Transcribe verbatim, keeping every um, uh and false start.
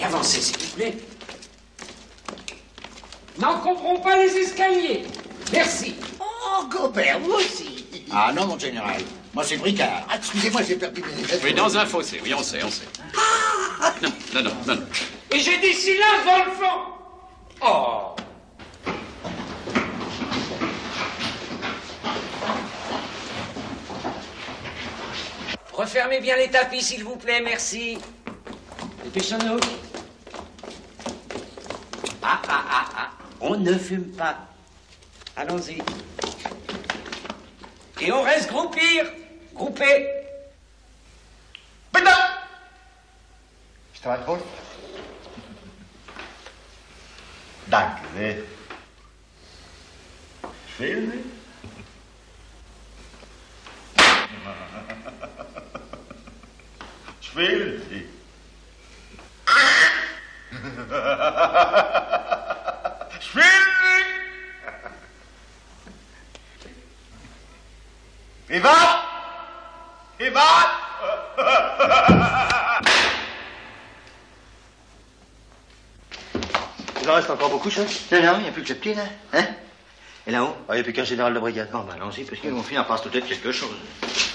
Avancez, s'il vous plaît. N'encombrons pas les escaliers. Merci. Oh, Gobert, vous aussi. Ah non, mon général. Moi, c'est Bricard. Ah, excusez-moi, j'ai perdu mes lunettes. Oui, dans un fossé, oui, on sait, on sait. Ah. Non, non, non, non, non. Et j'ai dit silence dans le fond. Oh. Refermez bien les tapis, s'il vous plaît, merci. Dépêchons-nous. Ah, ah, ah, ah. On ne fume pas. Allons-y. Et on reste groupir. Groupé. Putain! Je te raccroche. Danke. Film? Spielen Sie. Spielen Sie. Privat. Privat. Il en reste encore beaucoup, chef? Non, non, il n'y a plus que ce petit, là. Hein? Et là-haut? Il n'y a plus qu'un général de brigade. Bon, bah, allons-y, parce qu'ils vont finir par se douter de quelque chose.